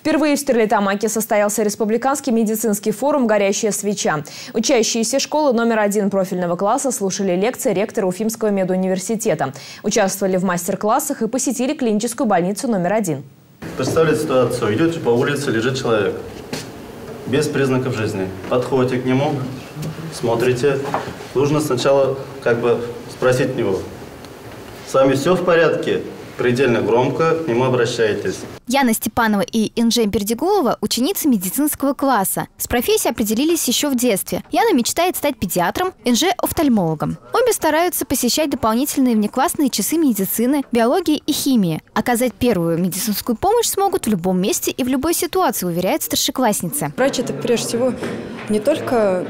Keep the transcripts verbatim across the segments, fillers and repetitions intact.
Впервые в Стерлитамаке состоялся республиканский медицинский форум «Горящая свеча». Учащиеся школы номер один профильного класса слушали лекции ректора Уфимского медуниверситета. Участвовали в мастер-классах и посетили клиническую больницу номер один. Представьте ситуацию. Идете по улице, лежит человек. Без признаков жизни. Подходите к нему, смотрите. Нужно сначала как бы спросить него. С вами все в порядке? Предельно громко к нему обращайтесь. Яна Степанова и Инже Бердигулова – ученицы медицинского класса. С профессией определились еще в детстве. Яна мечтает стать педиатром, Инже – офтальмологом. Обе стараются посещать дополнительные внеклассные часы медицины, биологии и химии. Оказать первую медицинскую помощь смогут в любом месте и в любой ситуации, уверяет старшеклассница. Врач – это прежде всего не только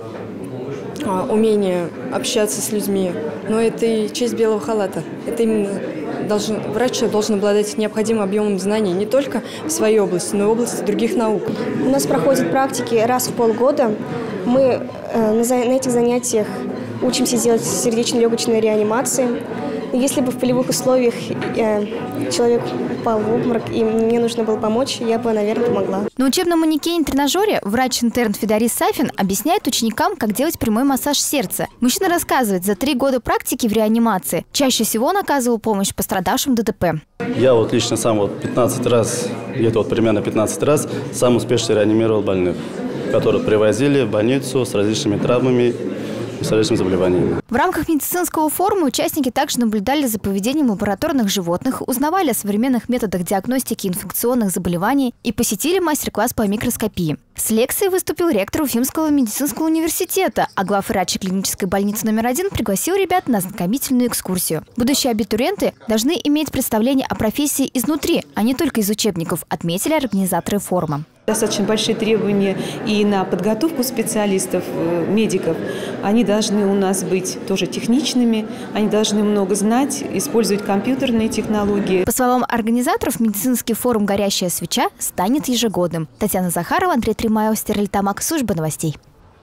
а, умение общаться с людьми, но это и честь белого халата. Это именно должен, врач должен обладать необходимым объемом знаний не только в своей области, но и в области других наук. У нас проходят практики раз в полгода. Мы э, на, на этих занятиях учимся делать сердечно-легочные реанимации. Если бы в полевых условиях э, человек упал в обморок и мне нужно было помочь, я бы, наверное, помогла. На учебном манекене-тренажере врач-интерн Федорис Сафин объясняет ученикам, как делать прямой массаж сердца. Мужчина рассказывает, за три года практики в реанимации чаще всего он оказывал помощь пострадавшим ДТП. Я вот лично сам вот пятнадцать раз, где-то вот примерно пятнадцать раз, сам успешно реанимировал больных, которых привозили в больницу с различными травмами, с различными заболеваниями. В рамках медицинского форума участники также наблюдали за поведением лабораторных животных, узнавали о современных методах диагностики инфекционных заболеваний и посетили мастер-класс по микроскопии. С лекцией выступил ректор Уфимского медицинского университета, а главврач клинической больницы номер один пригласил ребят на ознакомительную экскурсию. Будущие абитуриенты должны иметь представление о профессии изнутри, а не только из учебников, отметили организаторы форума. Достаточно большие требования и на подготовку специалистов, медиков. Они должны у нас быть тоже техничными, они должны много знать, использовать компьютерные технологии. По словам организаторов, медицинский форум «Горящая свеча» станет ежегодным. Татьяна Захарова, Андрей Тримаев, Стерлитамак, служба новостей.